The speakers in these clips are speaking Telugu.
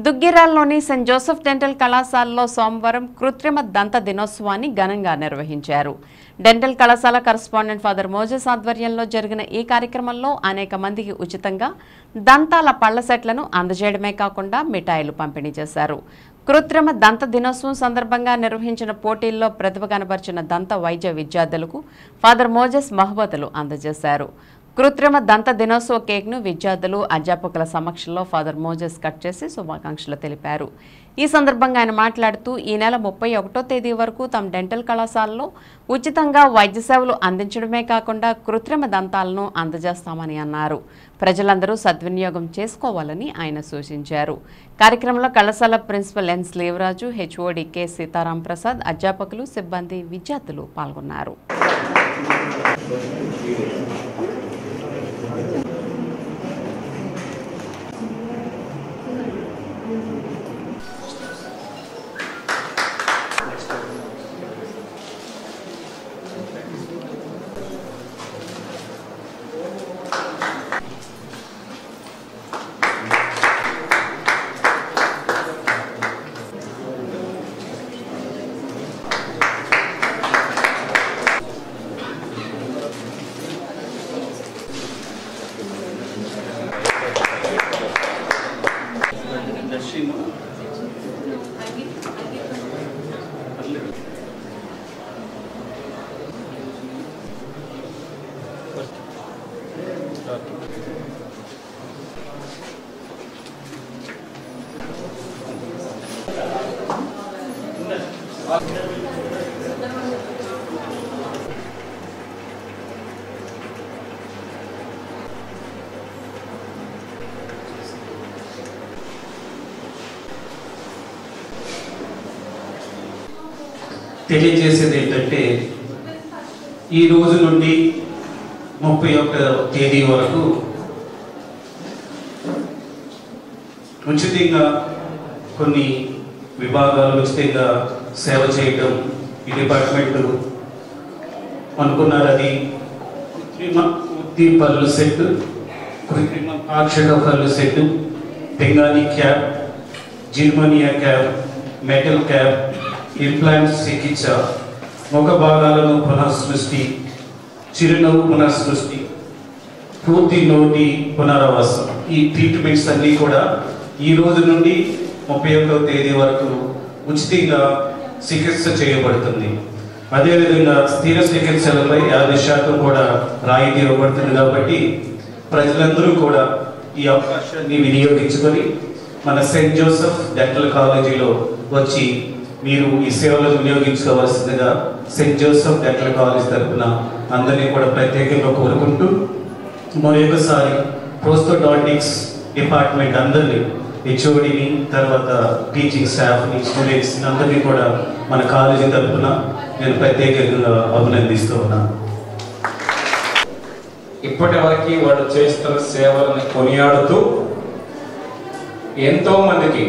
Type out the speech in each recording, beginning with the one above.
దుగ్గిరాల్లోని సెయింట్ జోసెఫ్ డెంటల్ కళాశాలలో సోమవారం కృత్రిమ దంత దినోత్సవాన్ని ఘనంగా నిర్వహించారు. డెంటల్ కళాశాల కరెస్పాండెంట్ ఫాదర్ మోజెస్ ఆధ్వర్యంలో జరిగిన ఈ కార్యక్రమంలో అనేక మందికి ఉచితంగా దంతాల పళ్ల సెట్లను అందజేయడమే కాకుండా మిఠాయిలు పంపిణీ చేశారు. కృత్రిమ దంత దినోత్సవం సందర్భంగా నిర్వహించిన పోటీల్లో ప్రతిభ కనబర్చిన దంత వైద్య విద్యార్థులకు ఫాదర్ మోజెస్ బహుమతులు అందజేశారు. కృత్రిమ దంత దినోత్సవ కేక్ను విద్యార్థులు అధ్యాపకుల సమక్షంలో ఫాదర్ మోజెస్ కట్ చేసి శుభాకాంక్షలు తెలిపారు. ఈ సందర్భంగా ఆయన మాట్లాడుతూ ఈ నెల 31వ తేదీ వరకు తమ డెంటల్ కళాశాలలో ఉచితంగా వైద్య సేవలు అందించడమే కాకుండా కృత్రిమ దంతాలను అందజేస్తామని అన్నారు. ప్రజలందరూ సద్వినియోగం చేసుకోవాలని ఆయన సూచించారు. కార్యక్రమంలో కళాశాల principal N Selvaraju, HOD K Sitaram Prasad, అధ్యాపకులు, సిబ్బంది, విద్యార్థులు పాల్గొన్నారు. తెలియజేసేది ఏంటంటే ఈ రోజు నుండి 31వ తేదీ వరకు ఉచితంగా కొన్ని విభాగాలు ఉచితంగా సేవ చేయడం ఈ డిపార్ట్మెంట్ అనుకున్నారని కృత్రిమ పళ్ళు సెట్, కృత్రిమ అక్షర పళ్ళు సెట్, బెంగాలీ క్యాప్, జర్మనియా క్యాప్, మెటల్ క్యాప్, ఇంప్లాంట్స్ చికిత్స, ముఖ భాగాలను పునఃసృష్టి, చిరునవ్వు పునఃసృష్టి, పూర్తి నోటి పునరావాసం, ఈ ట్రీట్మెంట్స్ అన్నీ కూడా ఈ రోజు నుండి 31వ తేదీ వరకు ఉచితంగా చికిత్స చేయబడుతుంది. అదేవిధంగా స్థిర చికిత్సలపై 50% కూడా రాయితీ ఇవ్వబడుతుంది. కాబట్టి ప్రజలందరూ కూడా ఈ అవకాశాన్ని వినియోగించుకొని మన సెయింట్ జోసెఫ్ డెంటల్ కాలేజీలో వచ్చి మీరు ఈ సేవలను వినియోగించుకోవాల్సిందిగా సెయింట్ జోసెఫ్ డెంటల్ కాలేజ్ తరఫున అందరినీ కూడా ప్రత్యేకంగా కోరుకుంటూ మరొకసారి ప్రోస్తోడాంటిక్స్ డిపార్ట్మెంట్ అందరినీ, హెచ్ఓడిని, తర్వాత టీచింగ్ స్టాఫ్ని, స్టూడెంట్స్ అందరినీ కూడా మన కాలేజీ తరఫున నేను ప్రత్యేకంగా అభినందిస్తూ ఉన్నాను. ఇప్పటి వరకు వాళ్ళు చేస్తున్న సేవలను కొనియాడుతూ ఎంతో మందికి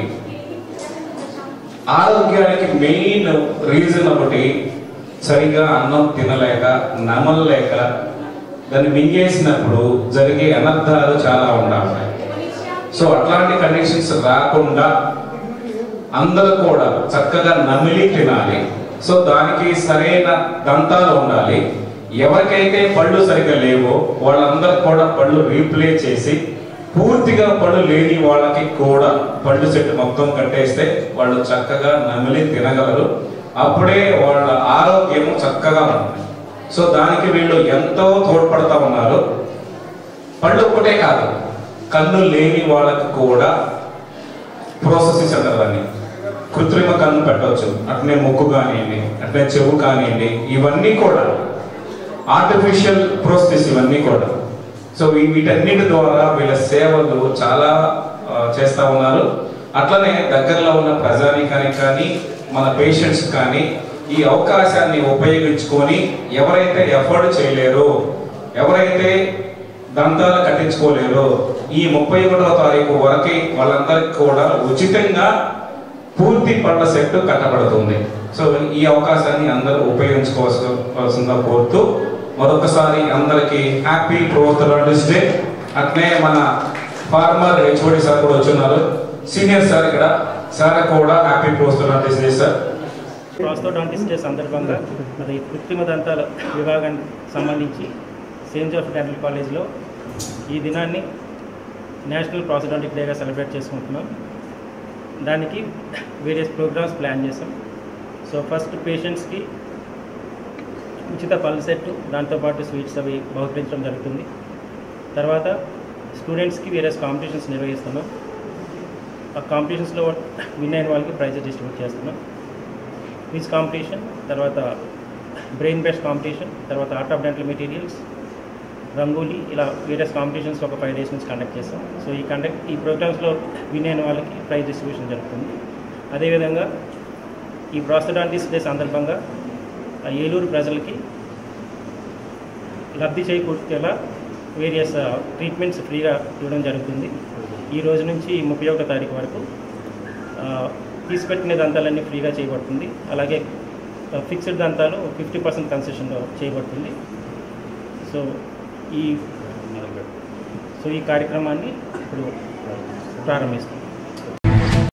ఆరోగ్యానికి మెయిన్ రీజన్ ఒకటి సరిగా అన్నం తినలేక, నమలలేక, దాన్ని మింగేసినప్పుడు జరిగే అనర్థాలు చాలా ఉండాలి. సో అట్లాంటి కండిషన్స్ రాకుండా అందరూ కూడా చక్కగా నమిలి తినాలి. సో దానికి సరైన దంతాలు ఉండాలి. ఎవరికైతే పళ్ళు సరిగ్గా లేవో వాళ్ళందరూ కూడా పళ్ళు రీప్లేస్ చేసి పూర్తిగా పళ్ళు లేని వాళ్ళకి కూడా పళ్ళు సెట్ మొత్తం కట్టేస్తే వాళ్ళు చక్కగా నమిలి తినగలరు. అప్పుడే వాళ్ళ ఆరోగ్యం చక్కగా ఉంటుంది. సో దానికి వీళ్ళు ఎంతో తోడ్పడతా ఉన్నారు. పళ్ళు ఒక్కటే కాదు, కన్ను లేని వాళ్ళకి కూడా ప్రోసెసెస్ అంటారు, కృత్రిమ కన్ను పెట్టవచ్చు. అట్నే ముక్కు కానివ్వండి, అట్నే చెవు కానివ్వండి, ఇవన్నీ కూడా ఆర్టిఫిషియల్ ప్రోసెస్, ఇవన్నీ కూడా. సో వీటన్నిటి ద్వారా వీళ్ళ సేవలు చాలా చేస్తూ ఉన్నారు. అట్లనే దగ్గరలో ఉన్న ప్రజానీకానికి కానీ మన పేషెంట్స్ కానీ ఈ అవకాశాన్ని ఉపయోగించుకొని ఎవరైతే ఎఫర్డ్ చేయలేరో, ఎవరైతే దంతాలు కట్టించుకోలేరో ఈ 31వ తారీఖు వరకు వాళ్ళందరికీ కూడా ఉచితంగా పూర్తి పళ్ళ సెట్ కట్టబడుతుంది. సో ఈ అవకాశాన్ని అందరూ ఉపయోగించుకోవాల్సిందిగా కోరుతూ మరొకసారి అందరికి హ్యాపీ ప్రోస్తోడాంటిస్ట్ డే. అట్నే మన ఫార్మర్ హెచ్ఓడి సార్ కూడా వచ్చున్నారు. సీనియర్ సార్ ఇక్కడ సార్ కూడా happy post sir. Prosthodontist day సందర్భంగా అది కృత్రిమ దంతాల విభాగానికి సంబంధించి సెయింట్ జోసెఫ్ డెంటల్ కాలేజ్లో ఈ దినాన్ని నేషనల్ ప్రాస్థోడాంటిక్ డేగా సెలబ్రేట్ చేసుకుంటున్నాం. దానికి వేరియస్ ప్రోగ్రామ్స్ ప్లాన్ చేసాం. సో ఫస్ట్ పేషెంట్స్కి ఉచిత పళ్ళు సెట్, దాంతోపాటు స్వీట్స్ అవి బహుకరించడం జరుగుతుంది. తర్వాత స్టూడెంట్స్కి వేరియస్ కాంపిటీషన్స్ నిర్వహిస్తున్నాం. ఆ కాంపిటీషన్స్లో విన్ అయిన వాళ్ళకి ప్రైజెస్ డిస్ట్రిబ్యూట్ చేస్తున్నాం. క్విజ్ కాంపిటీషన్, తర్వాత బ్రెయిన్ బేస్డ్ కాంపిటీషన్, తర్వాత art of dental materials, rangoli, ఇలా వేరియస్ కాంపిటీషన్స్ ఒక 5 days నుంచి కండక్ట్ చేస్తాం. సో ఈ ప్రోగ్రామ్స్లో విన్ అయిన వాళ్ళకి ప్రైజ్ డిస్ట్రిబ్యూషన్ జరుగుతుంది. అదేవిధంగా ఈ ప్రాస్థోడాంటిస్ట్ డే సందర్భంగా ఏలూరు ప్రజలకి లబ్ధి చేకూర్చేలా వేరియస్ ట్రీట్మెంట్స్ ఫ్రీగా ఇవ్వడం జరుగుతుంది. ఈ రోజు నుంచి 31వ తారీఖు వరకు తీసిపెట్టిన దంతాలన్నీ ఫ్రీగా చేయబడుతుంది. అలాగే ఫిక్స్డ్ దంతాలు 50% కన్సెషన్లో చేయబడుతుంది. సో ఈ కార్యక్రమాన్ని ఇప్పుడు ప్రారంభిస్తాం.